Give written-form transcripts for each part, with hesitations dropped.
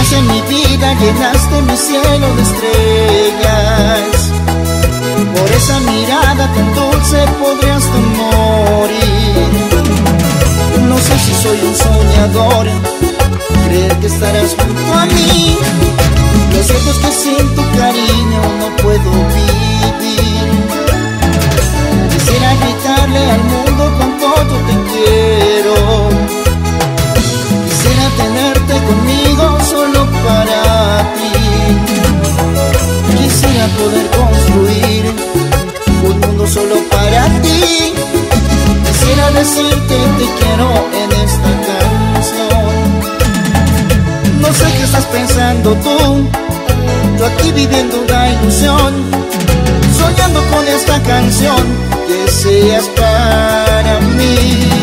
luz en mi vida, llenaste mi cielo de estrellas. Por esa mirada tan dulce podré hasta morir. No sé si soy un soñador, creer que estarás junto a mí. Lo cierto es que sin tu cariño no puedo vivir. Quisiera gritarle al mundo cuánto yo te quiero. Quisiera tenerte conmigo solo para ti. Quisiera poder construir un mundo solo para ti. Quisiera decirte te quiero en esta canción. No sé qué estás pensando tú, yo aquí viviendo una ilusión, soñando con esta canción, que seas para mí.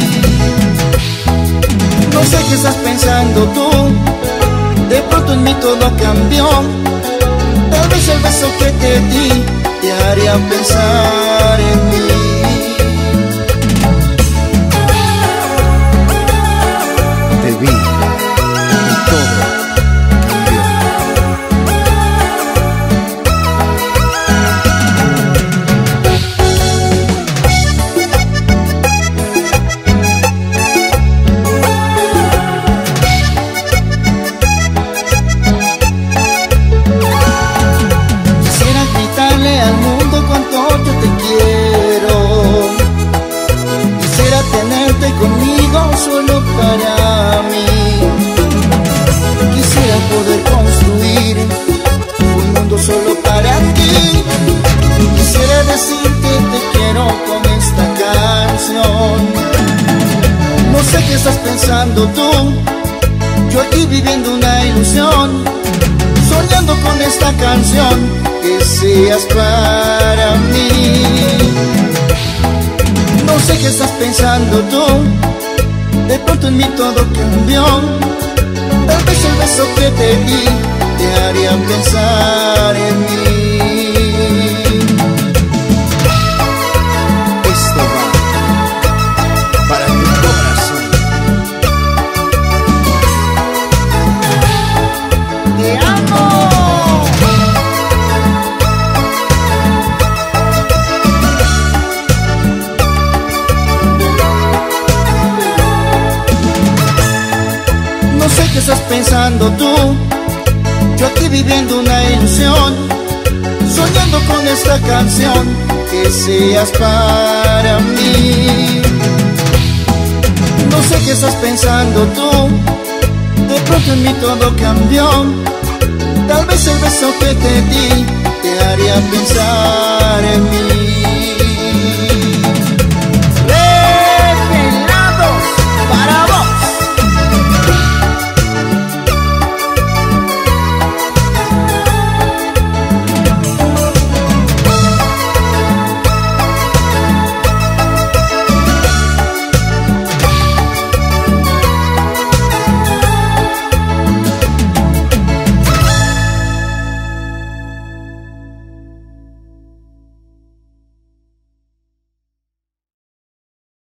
No sé qué estás pensando tú, de pronto en mí todo cambió. Tal vez el beso que te di te haría pensar en mí. Te vi y todo cambió. Quisiera gritarle al mundo cuánto yo te quiero. Quisiera tenerte conmigo solo para mí. Quisiera poder construir un mundo solo para ti. Quisiera decirte te quiero con esta canción. No sé qué estás pensando tú, yo aquí viviendo una ilusión, soñando con esta canción, que seas para mí. No sé qué estás pensando tú, de pronto en mí todo cambió. Tal vez el beso que te di te haría pensar en mí. Esto va para tu corazón. ¡Te amo! No sé qué estás pensando tú, yo aquí viviendo una ilusión, soñando con esta canción, que seas para mí. No sé qué estás pensando tú, de pronto en mí todo cambió. Tal vez el beso que te di te haría pensar en mí.